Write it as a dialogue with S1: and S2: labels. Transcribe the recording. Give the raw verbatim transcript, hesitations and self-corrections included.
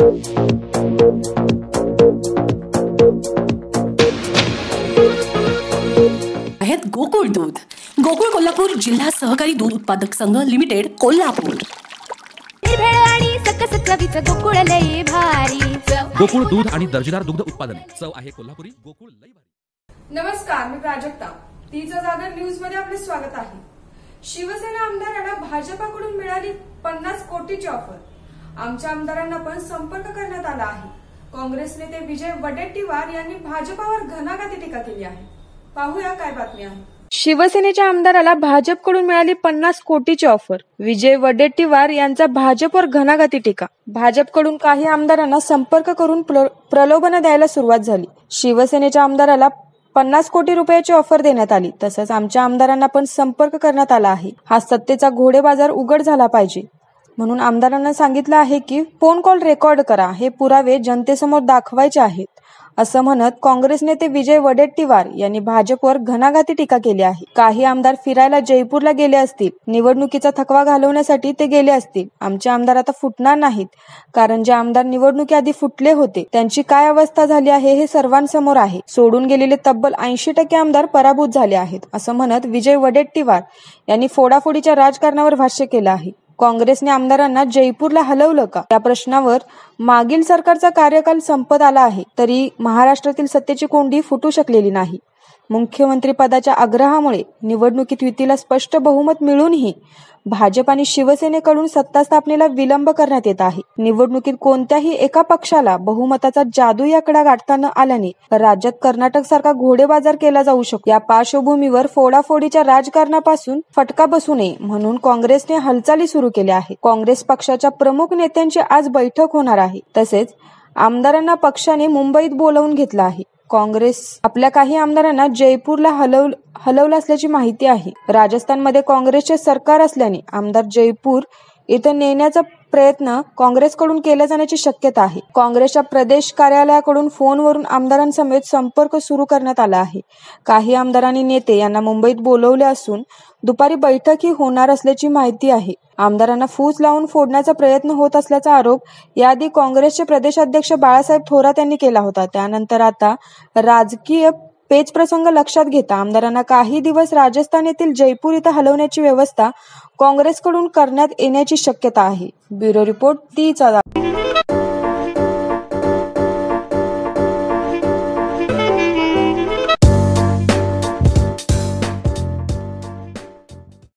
S1: आहेत गोकुळ दूध. गोकुळ कोल्हापूर जिल्हा सहकारी दूध उत्पादक संघ लिमिटेड कोल्हापूर.
S2: आणि सकस चवीचं गोकुळ लई भारी.
S3: गोकुळ दूध आणि दर्जेदार दुग्ध उत्पादन. चव आहे कोल्हापुरी. गोकुळ लई भारी.
S4: नमस्कार, मी प्राजक्ता. तीचा जागर न्यूज मध्ये आपले स्वागत आहे. शिवसेना आमदारांना भाजपाकडून मिळाली पन्नास कोटीची ऑफर. आमच्या आमदारांना पण संपर्क करण्यात आला आहे. काँग्रेस नेते विजय वडेट्टीवार यांनी भाजपावर घणाघाती टीका केली आहे. पाहूया काय बातमी आहे.
S5: शिवसेनेच्या आमदाराला भाजपकडून मिळाली पन्नास कोटीची ऑफर. विजय वडेट्टीवार यांचा भाजपवर घणाघाती टीका. भाजपकडून काही आमदारांना संपर्क करून प्रलोभन द्यायला सुरुवात झाली. शिवसेनेच्या आमदाराला पन्नास कोटी रुपयाची ऑफर देण्यात आली. तसंच आमच्या आमदारांना पण संपर्क करण्यात आला आहे. हा सत्तेचा घोडेबाजार उघड झाला पाहिजे म्हणून आमदारांना सांगितलं आहे की फोन कॉल रेकॉर्ड करा, हे पुरावे जनतेसमोर दाखवायचे आहेत, असं म्हणत काँग्रेस नेते विजय वडेट्टीवार यांनी भाजपवर घणाघाती टीका केली आहे. काही आमदार फिरायला जयपूरला गेले असतील, निवडणुकीचा थकवा घालवण्यासाठी ते गेले असतील. आमचे आमदार आता फुटणार नाहीत, कारण जे आमदार निवडणुकीआधी फुटले होते त्यांची काय अवस्था झाली आहे हे सर्वांसमोर आहे. सोडून गेलेले तब्बल ऐंशी टक्के आमदार पराभूत झाले आहेत, असं म्हणत विजय वडेट्टीवार यांनी फोडाफोडीच्या राजकारणावर भाष्य केलं आहे. काँग्रेसने आमदारांना जयपूरला हलवलं का या प्रश्नावर मागील सरकारचा कार्यकाल संपत आला आहे तरी महाराष्ट्रातील सत्तेची कोंडी फुटू शकलेली नाही. मुख्यमंत्री पदाच्या आग्रहामुळे निवडणुकीत युतीला स्पष्ट बहुमत मिळूनही भाजप आणि शिवसेनेकडून सत्ता स्थापनेला विलंब करण्यात येत आहे. निवडणुकीत कोणत्याही एका पक्षाला बहुमताचा जादू आकडा गाठता न आल्याने राज्यात कर्नाटक सारखा घोडेबाजार केला जाऊ शकतो. या पार्श्वभूमीवर फोडाफोडीच्या राजकारणापासून फटका बसू नये म्हणून काँग्रेसने हालचाली सुरू केल्या आहेत. काँग्रेस पक्षाच्या प्रमुख नेत्यांची आज बैठक होणार आहे. तसेच आमदारांना पक्षाने मुंबईत बोलावून घेतलं आहे. काँग्रेस आपल्या काही आमदारांना जयपूरला हलव हलवलं असल्याची माहिती आहे. राजस्थानमध्ये काँग्रेसचे सरकार असल्याने आमदार जयपूर इथं नेण्याचा प्रयत्न काँग्रेसकडून केला जाण्याची शक्यता आहे. काँग्रेसच्या प्रदेश कार्यालयाकडून फोनवरून आमदारांसमेत संपर्क सुरू करण्यात आला आहे. काही आमदारांनी नेते यांना मुंबईत बोलवले असून दुपारी बैठकही होणार असल्याची माहिती आहे. आमदारांना फूस लावून फोडण्याचा प्रयत्न होत असल्याचा आरोप याआधी काँग्रेसचे प्रदेशाध्यक्ष बाळासाहेब थोरात यांनी केला होता. त्यानंतर आता राजकीय पेच प्रसंग लक्षात घेता आमदारांना काही दिवस राजस्थान येथील जयपूर इथं हलवण्याची व्यवस्था काँग्रेसकडून करण्यात येण्याची शक्यता आहे. ब्युरो रिपोर्ट तीचा